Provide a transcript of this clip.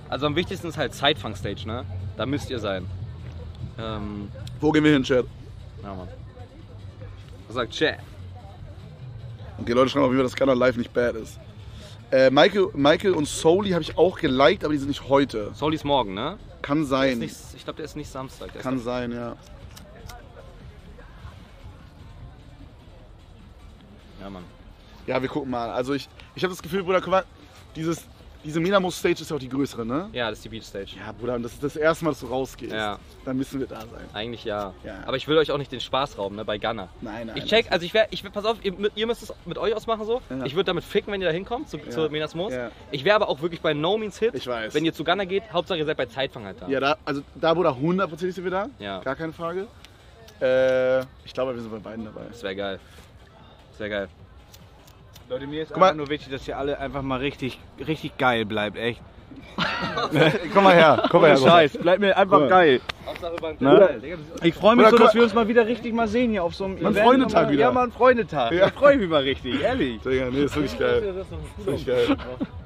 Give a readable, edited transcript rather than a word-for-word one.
Also am wichtigsten ist halt Zeitfang-Stage, ne? Da müsst ihr sein. Wo gehen wir hin, Chat? Ja, Mann. Was sagt Chat? Okay, Leute schreiben auch, wie das Kanal live nicht bad ist. Michael und Soli habe ich auch geliked, aber die sind nicht heute. Soli ist morgen, ne? Kann sein. Ich glaube, der ist nicht Samstag. Kann sein, ja. Ja, Mann. Ja, wir gucken mal. Also ich habe das Gefühl, Bruder, guck mal, diese Minamo-Stage ist ja auch die größere, ne? Ja, das ist die Beach Stage. Ja, Bruder, und das ist das erste Mal, dass du rausgehst. Ja. Dann müssen wir da sein. Eigentlich ja. Ja. Aber ich will euch auch nicht den Spaß rauben, ne, bei Gunner. Nein. Ich check, also pass auf, ihr müsst es mit euch ausmachen so. Ja. Ich würde damit ficken, wenn ihr da hinkommt, zu Minas Moos. Ja. Ich wäre aber auch wirklich bei No Means Hit. Ich weiß. Wenn ihr zu Gunner geht, Hauptsache ihr seid bei Zeitfang halt da. Ja, da Bruder, 100% sind wir da. Ja. Gar keine Frage. Ich glaube, wir sind bei beiden dabei. Das wäre geil. Das wäre geil. Leute, mir ist Guck mal. einfach nur wichtig, dass ihr alle einfach mal richtig geil bleibt, echt. Komm mal her, Scheiß, bleibt mir einfach Cool. geil. Hauptsache beim Ne? Ich freue mich Oder so, guck- dass wir uns mal wieder richtig mal sehen hier auf so einem Mal einen Event. Freundetag wieder. Ja, mal einen Freundetag. Ja. Da freue ich mich mal richtig, ehrlich. Digga, nee, ist wirklich geil. Das ist noch ein Wirklich geil.